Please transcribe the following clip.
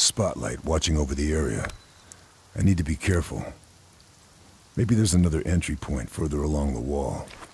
spotlight watching over the area. I need to be careful. Maybe there's another entry point further along the wall.